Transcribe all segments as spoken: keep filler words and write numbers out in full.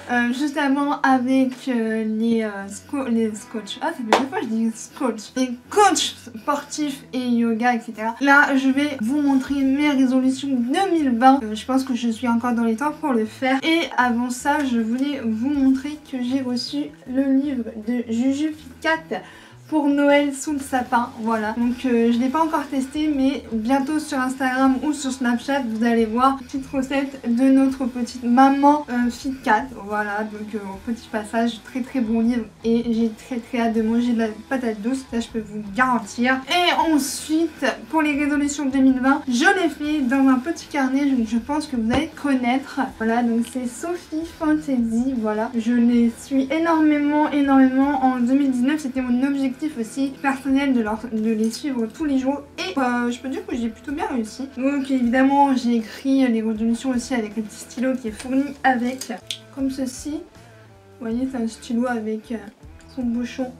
euh, juste avant avec euh, les, euh, sco les scotch. Ah, ça fait deux fois que je dis scotch. Les coachs sportifs et yoga, et cetera. Là, je vais vous montrer mes résolutions deux mille vingt. Euh, je pense que je suis encore dans les temps pour le faire. Et avant ça, je voulais vous montrer que j'ai reçu le livre de Juju Fitcat pour Noël sous le sapin, voilà. Donc euh, je l'ai pas encore testé, mais bientôt sur Instagram ou sur Snapchat, vous allez voir une petite recette de notre petite maman euh, Fitcat, voilà. Donc euh, au petit passage, très très bon livre et j'ai très très hâte de manger de la patate douce, ça je peux vous garantir. Et ensuite, pour les résolutions deux mille vingt, je l'ai fait dans un petit carnet, je, je pense que vous allez connaître, voilà. Donc c'est Sophie Fantasy, voilà. Je les suis énormément, énormément. En deux mille dix-neuf, c'était mon objectif aussi personnel de, leur, de les suivre tous les jours et euh, je peux dire que j'ai plutôt bien réussi. Donc évidemment j'ai écrit les résolutions aussi avec le petit stylo qui est fourni avec, comme ceci. Vous voyez, c'est un stylo avec euh, son bouchon.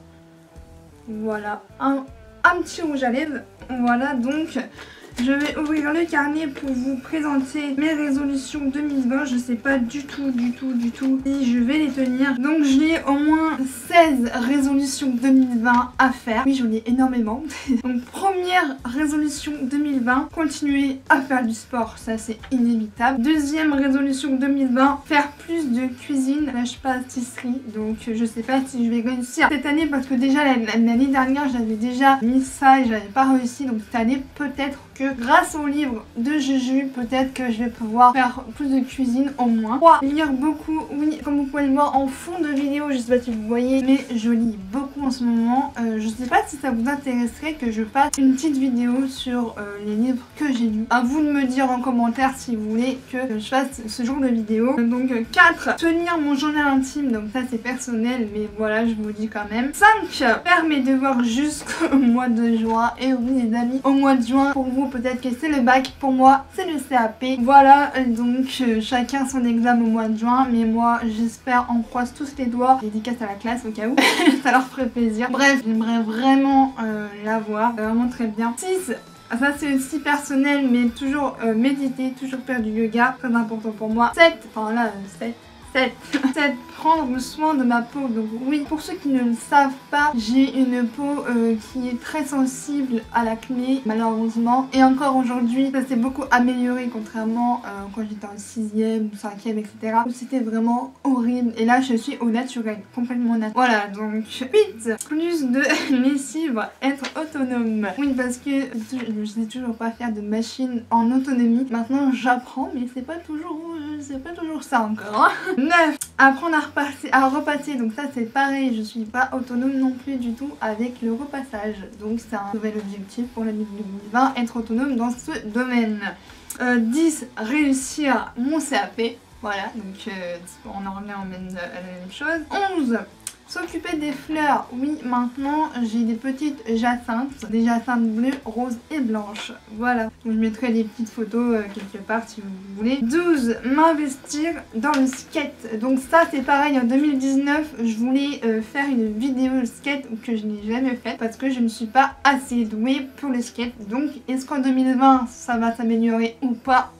Voilà, un, un petit rouge à lèvres. Voilà, donc je vais ouvrir le carnet pour vous présenter mes résolutions deux mille vingt. Je sais pas du tout, du tout, du tout si je vais les tenir. Donc j'ai au moins seize résolutions deux mille vingt à faire. Oui, j'en ai énormément. Donc première résolution deux mille vingt, continuer à faire du sport. Ça, c'est inévitable. Deuxième résolution deux mille vingt, faire plus de cuisine. Lâche pas pâtisserie. Donc je sais pas si je vais réussir cette année parce que déjà l'année dernière, j'avais déjà mis ça et j'avais pas réussi. Donc cette année, peut-être que grâce au livre de Juju, peut-être que je vais pouvoir faire plus de cuisine au moins. trois. Lire beaucoup, oui, comme vous pouvez le voir en fond de vidéo, je sais pas si vous voyez, mais je lis beaucoup en ce moment. Euh, je sais pas si ça vous intéresserait que je fasse une petite vidéo sur euh, les livres que j'ai lus. À vous de me dire en commentaire si vous voulez que je fasse ce genre de vidéo. Donc quatre. Tenir mon journal intime, donc ça c'est personnel, mais voilà, je vous le dis quand même. cinq. Faire mes devoirs jusqu'au mois de juin. Et oui les amis, au mois de juin, pour vous peut-être que c'est le bac, pour moi c'est le C A P. Voilà, donc euh, chacun son examen au mois de juin, mais moi j'espère, on croise tous les doigts. Dédicace à la classe au cas où, ça leur ferait plaisir. Bref, j'aimerais vraiment euh, l'avoir, vraiment très bien. six. Ça c'est aussi personnel, mais toujours euh, méditer, toujours faire du yoga, très important pour moi. sept. Enfin là, sept. sept. sept. Prendre soin de ma peau. Donc oui, pour ceux qui ne le savent pas, j'ai une peau euh, qui est très sensible à l'acné, malheureusement. Et encore aujourd'hui, ça s'est beaucoup amélioré, contrairement euh, quand j'étais en sixième ou cinquième, et cetera. C'était vraiment horrible. Et là, je suis au naturel, complètement naturel. Voilà, donc huit. Plus de lessive, être autonome. Oui, parce que je sais toujours pas faire de machine en autonomie. Maintenant, j'apprends, mais c'est pas toujours, c'est pas toujours ça encore. Hein. neuf. Apprendre à repasser, à repasser, donc ça c'est pareil, je suis pas autonome non plus du tout avec le repassage. Donc c'est un nouvel objectif pour l'année deux mille vingt, être autonome dans ce domaine. Euh, dix. Réussir mon C A P. Voilà, donc euh, on en revient à la même chose. onze. S'occuper des fleurs, oui, maintenant j'ai des petites jacinthes, des jacinthes bleues, roses et blanches, voilà. Donc, je mettrai des petites photos euh, quelque part si vous voulez. douze. M'investir dans le skate, donc ça c'est pareil, en deux mille dix-neuf je voulais euh, faire une vidéo skate que je n'ai jamais faite parce que je ne suis pas assez douée pour le skate. Donc est-ce qu'en deux mille vingt ça va s'améliorer ou pas?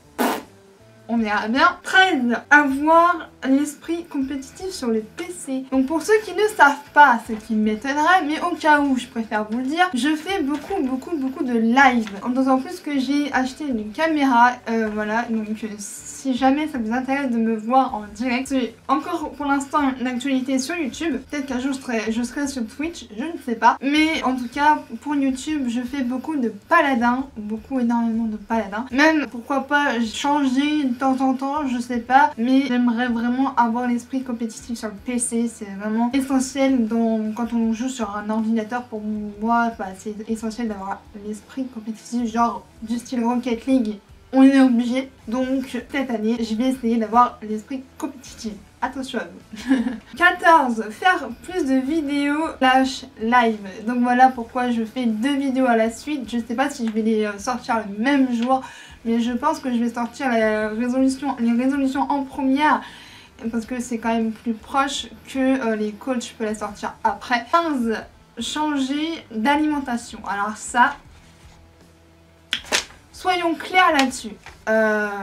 On verra bien. treize. Avoir l'esprit compétitif sur le P C. Donc pour ceux qui ne savent pas, ce qui m'étonnerait, mais au cas où je préfère vous le dire, je fais beaucoup beaucoup beaucoup de live. D'autant plus que j'ai acheté une caméra, euh, voilà, donc euh, si jamais ça vous intéresse de me voir en direct, c'est encore pour l'instant une actualité sur YouTube. Peut-être qu'un jour je serai, je serai sur Twitch, je ne sais pas. Mais en tout cas pour YouTube, je fais beaucoup de paladins, beaucoup énormément de paladins. Même pourquoi pas changer de temps en temps, je sais pas, mais j'aimerais vraiment avoir l'esprit compétitif sur le P C, c'est vraiment essentiel dans, quand on joue sur un ordinateur. Pour moi, bah, c'est essentiel d'avoir l'esprit compétitif, genre du style Rocket League, on est obligé. Donc cette année, je vais essayer d'avoir l'esprit compétitif. Attention à vous. quatorze. Faire plus de vidéos slash live. Donc voilà pourquoi je fais deux vidéos à la suite. Je sais pas si je vais les sortir le même jour, mais je pense que je vais sortir la résolution, les résolutions en première parce que c'est quand même plus proche que euh, les coachs, je peux la sortir après. quinze. Changer d'alimentation. Alors ça, soyons clairs là-dessus. Euh,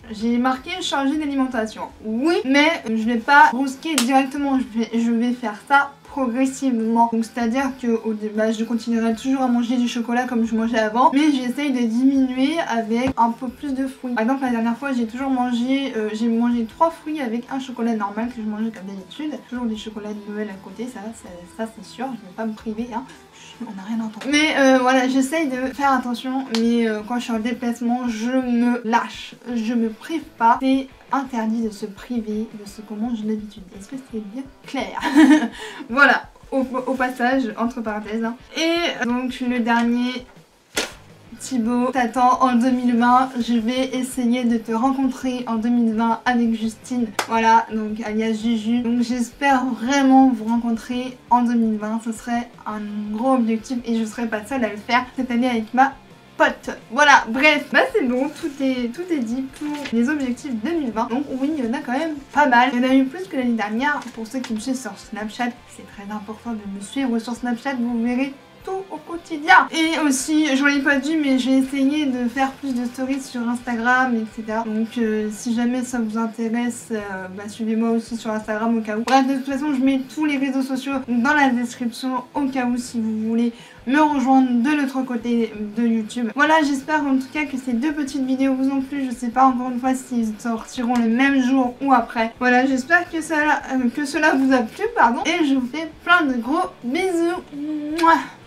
J'ai marqué changer d'alimentation. Oui, mais je vais pas brusquer directement. Je vais, je vais faire ça progressivement. Donc c'est à dire que au début je continuerai toujours à manger du chocolat comme je mangeais avant, mais j'essaye de diminuer avec un peu plus de fruits. Par exemple la dernière fois j'ai toujours mangé euh, j'ai mangé trois fruits avec un chocolat normal que je mangeais comme d'habitude. Toujours des chocolats de Noël à côté, ça, ça, ça c'est sûr, je ne vais pas me priver hein. On n'a rien entendu. Mais euh, voilà, j'essaye de faire attention, mais euh, quand je suis en déplacement, je me lâche, je me prive pas. C'est interdit de se priver de ce qu'on mange d'habitude. Est-ce que c'est bien clair? Voilà, au, au passage, entre parenthèses. Hein. Et donc le dernier... Thibaut t'attend en deux mille vingt, je vais essayer de te rencontrer en deux mille vingt avec Justine, voilà, donc alias Juju. Donc j'espère vraiment vous rencontrer en deux mille vingt, ce serait un gros objectif et je serai pas seule à le faire cette année avec ma pote. Voilà, bref, bah c'est bon, tout est, tout est dit pour les objectifs deux mille vingt. Donc oui, il y en a quand même pas mal. Il y en a eu plus que l'année dernière. Pour ceux qui me suivent sur Snapchat, c'est très important de me suivre sur Snapchat, vous verrez tout au quotidien. Et aussi, je vous l'ai pas dit, mais j'ai essayé de faire plus de stories sur Instagram, et cetera. Donc euh, si jamais ça vous intéresse, euh, bah, suivez-moi aussi sur Instagram au cas où. Bref, de toute façon, je mets tous les réseaux sociaux dans la description au cas où si vous voulez me rejoindre de l'autre côté de YouTube. Voilà, j'espère en tout cas que ces deux petites vidéos vous ont plu. Je sais pas encore une fois s'ils sortiront le même jour ou après. Voilà, j'espère que cela, euh, que cela vous a plu, pardon. Et je vous fais plein de gros bisous. Mouah.